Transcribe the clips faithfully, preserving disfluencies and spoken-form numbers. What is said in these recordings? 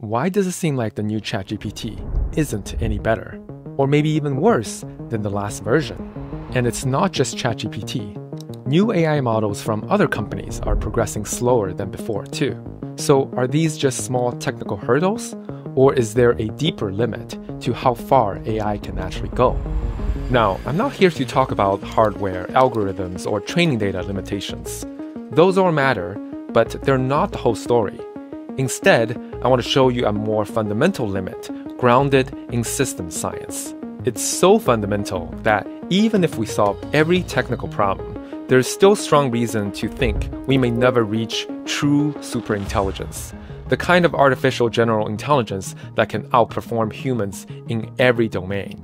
why does it seem like the new ChatGPT isn't any better? Or maybe even worse than the last version? And it's not just ChatGPT. New A I models from other companies are progressing slower than before too. So are these just small technical hurdles? Or is there a deeper limit to how far A I can actually go? Now, I'm not here to talk about hardware, algorithms, or training data limitations. Those all matter, but they're not the whole story. Instead, I want to show you a more fundamental limit grounded in systems science. It's so fundamental that even if we solve every technical problem, there's still strong reason to think we may never reach true superintelligence, the kind of artificial general intelligence that can outperform humans in every domain.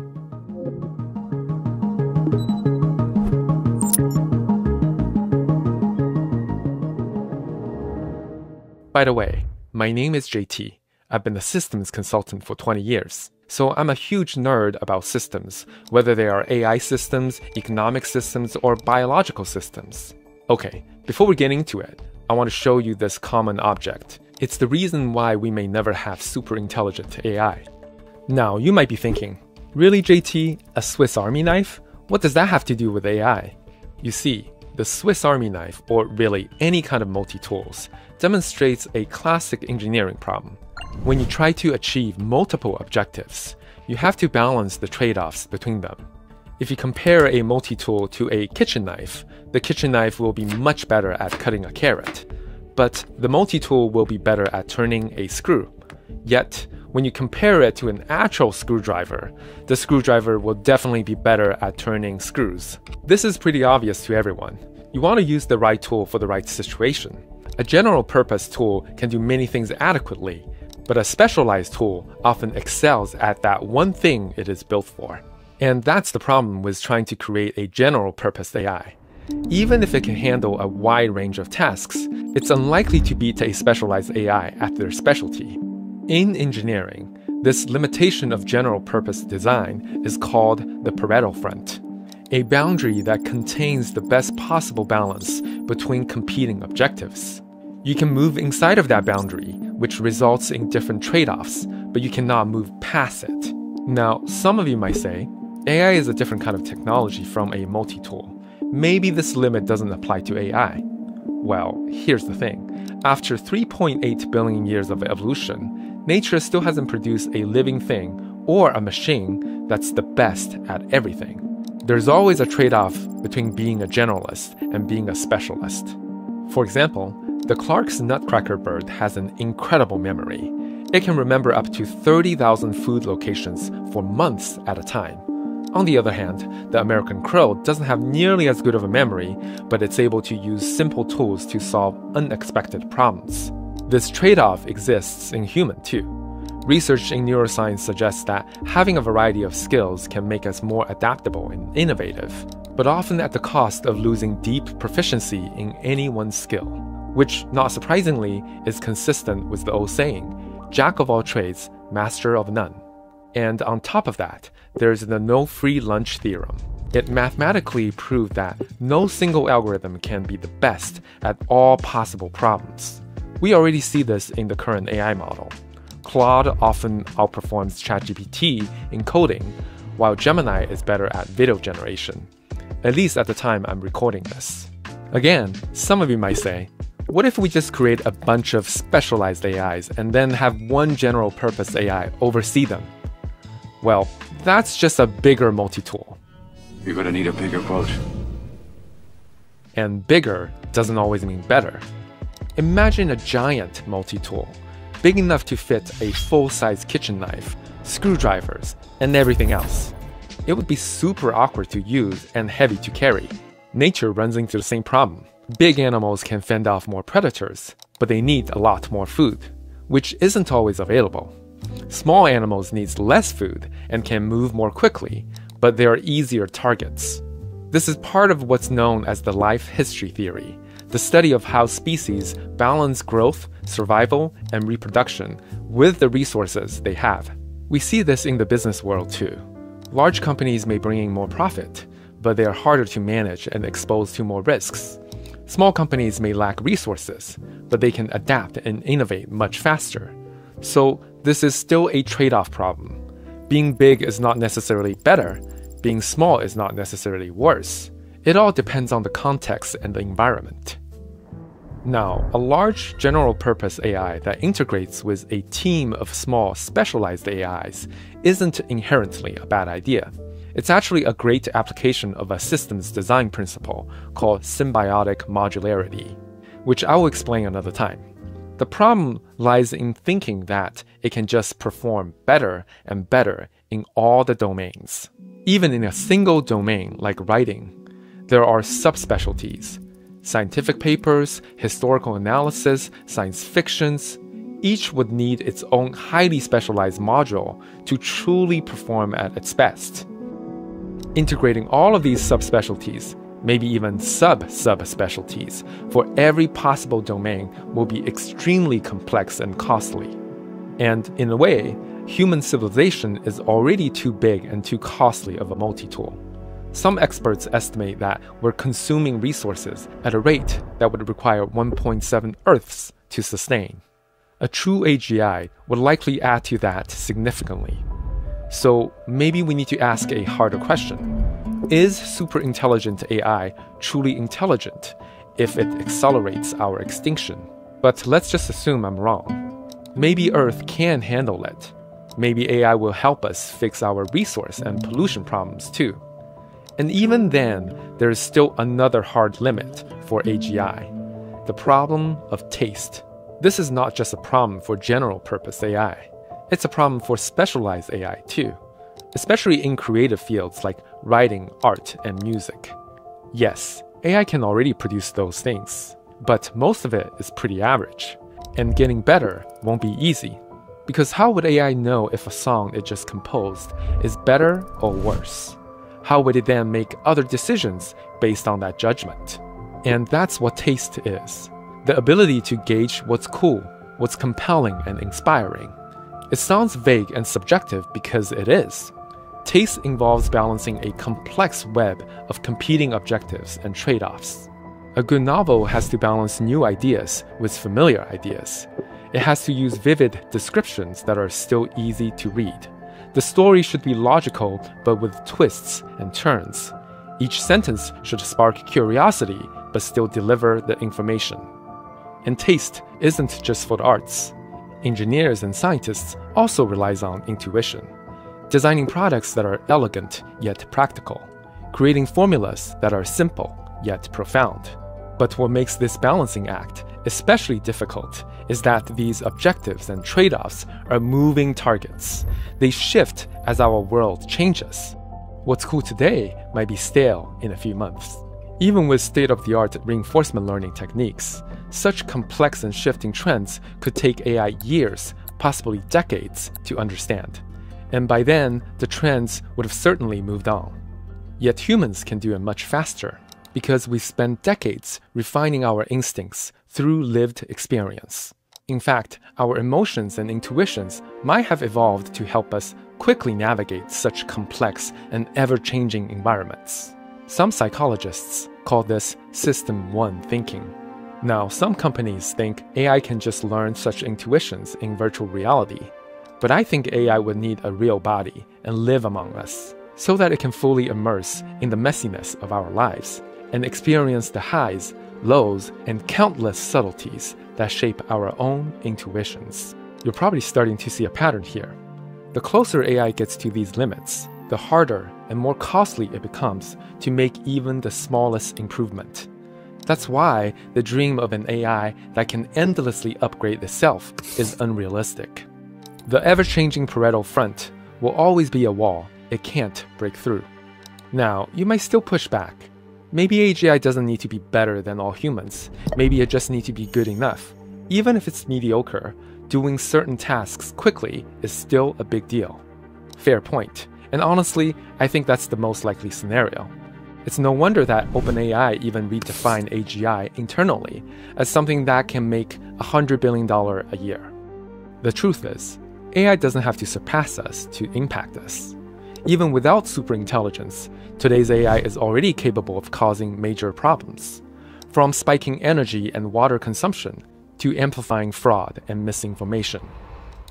By the way, my name is J T. I've been a systems consultant for twenty years. So I'm a huge nerd about systems, whether they are A I systems, economic systems, or biological systems. Okay, before we get into it, I want to show you this common object. It's the reason why we may never have super intelligent A I. Now, you might be thinking, really J T, a Swiss Army knife? What does that have to do with A I? You see, the Swiss Army knife, or really any kind of multi-tools, demonstrates a classic engineering problem. When you try to achieve multiple objectives, you have to balance the trade-offs between them. If you compare a multi-tool to a kitchen knife, the kitchen knife will be much better at cutting a carrot, but the multi-tool will be better at turning a screw. Yet, when you compare it to an actual screwdriver, the screwdriver will definitely be better at turning screws. This is pretty obvious to everyone. You want to use the right tool for the right situation. A general-purpose tool can do many things adequately, but a specialized tool often excels at that one thing it is built for. And that's the problem with trying to create a general-purpose A I. Even if it can handle a wide range of tasks, it's unlikely to beat a specialized A I at their specialty. In engineering, this limitation of general-purpose design is called the Pareto Front, a boundary that contains the best possible balance between competing objectives. You can move inside of that boundary, which results in different trade-offs, but you cannot move past it. Now, some of you might say, A I is a different kind of technology from a multi-tool. Maybe this limit doesn't apply to A I. Well, here's the thing. After three point eight billion years of evolution, nature still hasn't produced a living thing or a machine that's the best at everything. There's always a trade-off between being a generalist and being a specialist. For example, the Clark's nutcracker bird has an incredible memory. It can remember up to thirty thousand food locations for months at a time. On the other hand, the American crow doesn't have nearly as good of a memory, but it's able to use simple tools to solve unexpected problems. This trade-off exists in human too. Research in neuroscience suggests that having a variety of skills can make us more adaptable and innovative, but often at the cost of losing deep proficiency in any one skill, which, not surprisingly, is consistent with the old saying, Jack of all trades, master of none. And on top of that, there's the no free lunch theorem. It mathematically proved that no single algorithm can be the best at all possible problems. We already see this in the current A I model. Claude often outperforms ChatGPT in coding, while Gemini is better at video generation, at least at the time I'm recording this. Again, some of you might say, what if we just create a bunch of specialized A Is and then have one general-purpose A I oversee them? Well, that's just a bigger multi-tool. You're gonna need a bigger boat. And bigger doesn't always mean better. Imagine a giant multi-tool, big enough to fit a full-size kitchen knife, screwdrivers, and everything else. It would be super awkward to use and heavy to carry. Nature runs into the same problem. Big animals can fend off more predators, but they need a lot more food, which isn't always available. Small animals need less food and can move more quickly, but they are easier targets. This is part of what's known as the life history theory, the study of how species balance growth, survival, and reproduction with the resources they have. We see this in the business world too. Large companies may bring in more profit, but they are harder to manage and exposed to more risks. Small companies may lack resources, but they can adapt and innovate much faster. So this is still a trade-off problem. Being big is not necessarily better. Being small is not necessarily worse. It all depends on the context and the environment. Now, a large general-purpose A I that integrates with a team of small specialized A Is isn't inherently a bad idea. It's actually a great application of a systems design principle called symbiotic modularity, which I will explain another time. The problem lies in thinking that it can just perform better and better in all the domains. Even in a single domain like writing, there are subspecialties. Scientific papers, historical analysis, science fictions, each would need its own highly specialized module to truly perform at its best. Integrating all of these subspecialties, maybe even sub-subspecialties, for every possible domain will be extremely complex and costly. And in a way, human civilization is already too big and too costly of a multi-tool. Some experts estimate that we're consuming resources at a rate that would require one point seven Earths to sustain. A true A G I would likely add to that significantly. So maybe we need to ask a harder question. Is superintelligent A I truly intelligent if it accelerates our extinction? But let's just assume I'm wrong. Maybe Earth can handle it. Maybe A I will help us fix our resource and pollution problems too. And even then, there is still another hard limit for A G I, the problem of taste. This is not just a problem for general-purpose A I. It's a problem for specialized A I too, especially in creative fields like writing, art, and music. Yes, A I can already produce those things, but most of it is pretty average. And getting better won't be easy, because how would A I know if a song it just composed is better or worse? How would it then make other decisions based on that judgment? And that's what taste is. The ability to gauge what's cool, what's compelling and inspiring. It sounds vague and subjective because it is. Taste involves balancing a complex web of competing objectives and trade-offs. A good novel has to balance new ideas with familiar ideas. It has to use vivid descriptions that are still easy to read. The story should be logical, but with twists and turns. Each sentence should spark curiosity, but still deliver the information. And taste isn't just for the arts. Engineers and scientists also relies on intuition. Designing products that are elegant yet practical. Creating formulas that are simple yet profound. But what makes this balancing act especially difficult is that these objectives and trade-offs are moving targets. They shift as our world changes. What's cool today might be stale in a few months. Even with state-of-the-art reinforcement learning techniques, such complex and shifting trends could take A I years, possibly decades, to understand. And by then, the trends would have certainly moved on. Yet humans can do it much faster, because we spend decades refining our instincts through lived experience. In fact, our emotions and intuitions might have evolved to help us quickly navigate such complex and ever-changing environments. Some psychologists call this System one thinking. Now, some companies think A I can just learn such intuitions in virtual reality, but I think A I would need a real body and live among us, so that it can fully immerse in the messiness of our lives and experience the highs, lows, and countless subtleties that shape our own intuitions. You're probably starting to see a pattern here. The closer A I gets to these limits, the harder and more costly it becomes to make even the smallest improvement. That's why the dream of an A I that can endlessly upgrade itself is unrealistic. The ever-changing Pareto Front will always be a wall it can't break through. Now, you might still push back. Maybe A G I doesn't need to be better than all humans. Maybe it just needs to be good enough. Even if it's mediocre, doing certain tasks quickly is still a big deal. Fair point. And honestly, I think that's the most likely scenario. It's no wonder that OpenAI even redefined A G I internally as something that can make one hundred billion dollars a year. The truth is, A I doesn't have to surpass us to impact us. Even without superintelligence, today's A I is already capable of causing major problems, from spiking energy and water consumption to amplifying fraud and misinformation.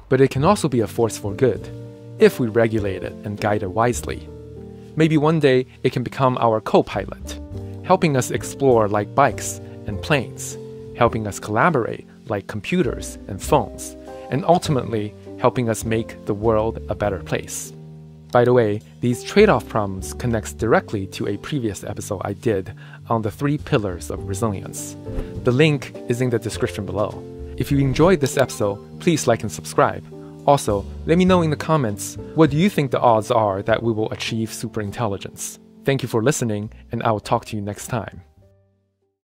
But it can also be a force for good, if we regulate it and guide it wisely. Maybe one day it can become our co-pilot, helping us explore like bikes and planes, helping us collaborate like computers and phones, and ultimately helping us make the world a better place. By the way, these trade-off problems connects directly to a previous episode I did on the three pillars of resilience. The link is in the description below. If you enjoyed this episode, please like and subscribe. Also, let me know in the comments, what do you think the odds are that we will achieve superintelligence? Thank you for listening, and I will talk to you next time.